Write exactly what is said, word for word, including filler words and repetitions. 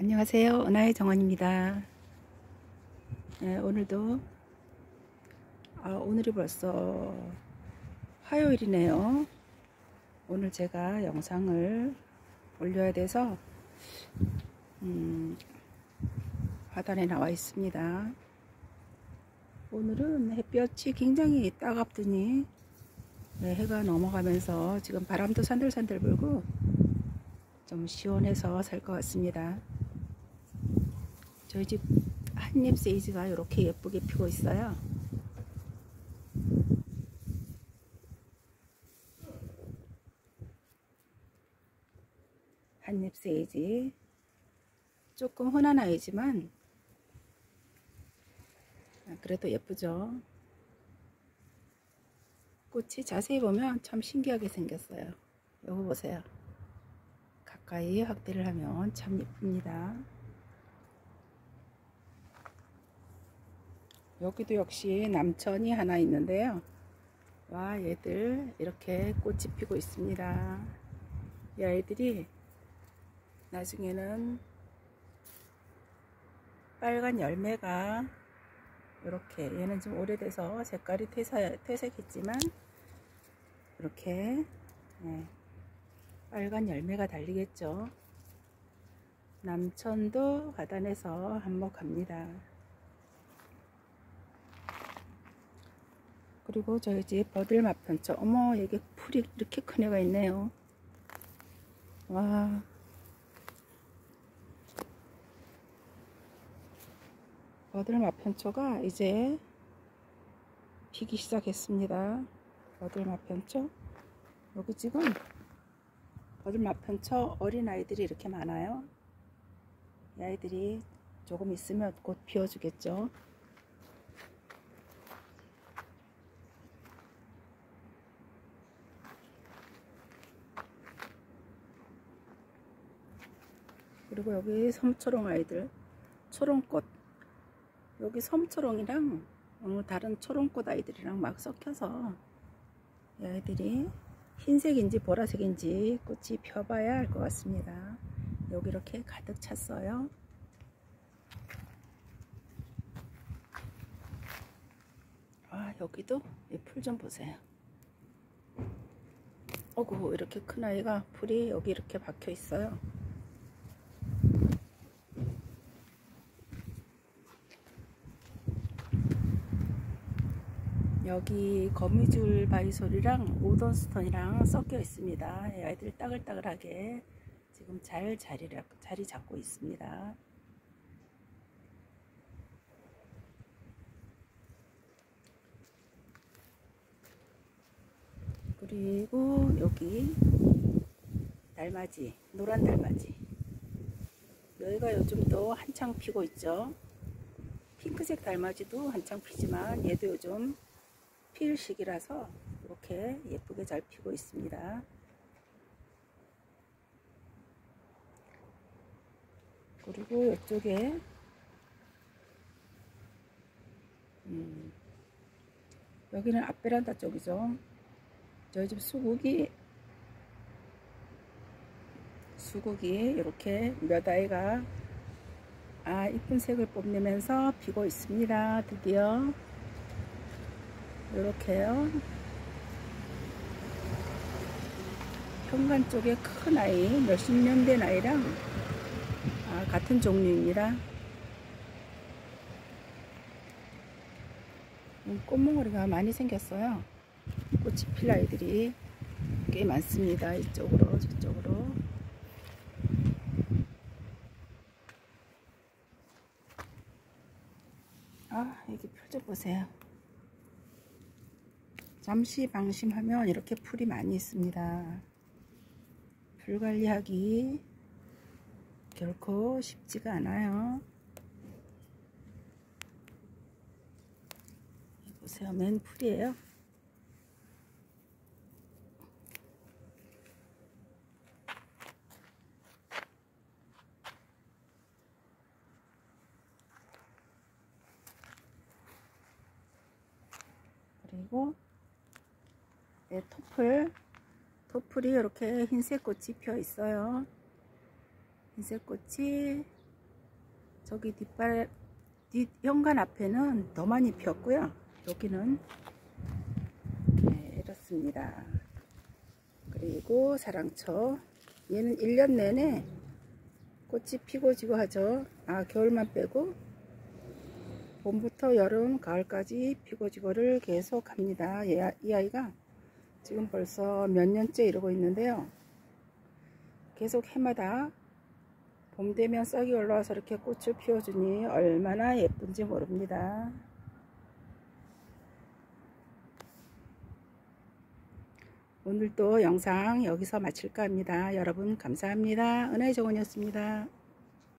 안녕하세요. 은하의 정원입니다. 네, 오늘도 아, 오늘이 벌써 화요일이네요. 오늘 제가 영상을 올려야 돼서 음, 화단에 나와 있습니다. 오늘은 햇볕이 굉장히 따갑더니 네, 해가 넘어가면서 지금 바람도 산들산들 불고 좀 시원해서 살 것 같습니다. 저희 집 한잎 세이지가 이렇게 예쁘게 피고 있어요. 한잎 세이지 조금 흔한 아이지만 그래도 예쁘죠. 꽃이 자세히 보면 참 신기하게 생겼어요. 이거 보세요. 가까이 확대를 하면 참 예쁩니다. 여기도 역시 남천이 하나 있는데요. 와, 얘들 이렇게 꽃이 피고 있습니다. 이 아이들이 나중에는 빨간 열매가 이렇게, 얘는 좀 오래돼서 색깔이 퇴색, 퇴색했지만 이렇게 네, 빨간 열매가 달리겠죠. 남천도 화단에서 한몫합니다. 그리고 저희 집 버들마편초, 어머, 여기 풀이 이렇게 큰 애가 있네요. 와, 버들마편초가 이제 피기 시작했습니다. 버들마편초, 여기 지금 버들마편초 어린아이들이 이렇게 많아요. 이 아이들이 조금 있으면 곧 피워주겠죠. 그리고 여기 섬초롱 아이들, 초롱꽃, 여기 섬초롱이랑 다른 초롱꽃 아이들이랑 막 섞여서 이 아이들이 흰색인지 보라색인지 꽃이 펴봐야 할 것 같습니다. 여기 이렇게 가득 찼어요. 아, 여기도 이 풀 좀 보세요. 어구, 이렇게 큰 아이가 풀이 여기 이렇게 박혀 있어요. 여기 거미줄 바이솔이랑 오던스톤이랑 섞여 있습니다. 이 아이들 따글따글하게 지금 잘 자리를, 자리 잡고 있습니다. 그리고 여기 달맞이, 노란 달맞이, 여기가 요즘 또 한창 피고 있죠. 핑크색 달맞이도 한창 피지만 얘도 요즘 필 시기라서 이렇게 예쁘게 잘 피고 있습니다. 그리고 이쪽에 음, 여기는 앞베란다 쪽이죠. 저희 집 수국이 수국이 이렇게 몇 아이가 아 이쁜 색을 뽐내면서 피고 있습니다. 드디어 이렇게요. 현관 쪽에 큰 아이, 몇십 년 된 아이랑 아, 같은 종류입니다. 꽃몽오리가 많이 생겼어요. 꽃이 필 아이들이 꽤 많습니다. 이쪽으로 저쪽으로. 아, 여기 풀 좀 보세요. 잠시 방심하면 이렇게 풀이 많이 있습니다. 풀 관리하기 결코 쉽지가 않아요. 보세요, 맨 풀이에요. 그리고 네, 토플, 토플이 이렇게 흰색 꽃이 펴 있어요. 흰색 꽃이 저기 뒷발 뒷 현관 앞에는 더 많이 피었고요. 여기는 네, 이렇습니다. 그리고 사랑초, 얘는 일 년 내내 꽃이 피고 지고 하죠. 아, 겨울만 빼고 봄부터 여름 가을까지 피고 지고를 계속 합니다. 얘, 이 아이가 지금 벌써 몇 년째 이러고 있는데요. 계속 해마다 봄 되면 싹이 올라와서 이렇게 꽃을 피워주니 얼마나 예쁜지 모릅니다. 오늘도 영상 여기서 마칠까 합니다. 여러분 감사합니다. 은하의 정원이었습니다.